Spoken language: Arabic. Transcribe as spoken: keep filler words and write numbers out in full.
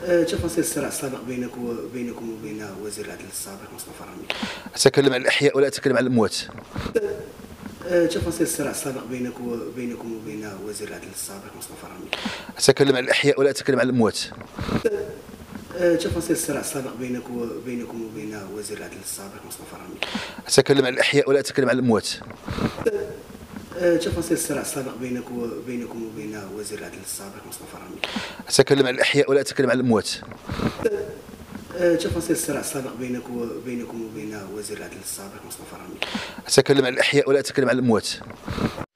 تفاصيل الصراع السابق بينك وبينكم وبين وزير العدل السابق مصطفى رامي. أتكلم عن الأحياء ولا أتكلم عن الأموات؟ تفاصيل الصراع السابق بينك وبينكم وبين وزير العدل السابق مصطفى رامي. أتكلم عن الأحياء ولا أتكلم عن الأموات؟ تفاصيل الصراع السابق بينك وبينكم وبين وزير العدل السابق مصطفى رامي. أتكلم عن الأحياء ولا أتكلم عن الأموات؟ تفاصيل الصراع السابق بينك وبينكم وبين وزير العدل السابق مصطفى رامي. أتكلم عن الأحياء ولا أتكلم عن الأموات؟ تفاصيل الصراع السابق بينك وبينكم وبين وزير العدل السابق مصطفى رامي. أتكلم عن الأحياء ولا أتكلم عن الأموات؟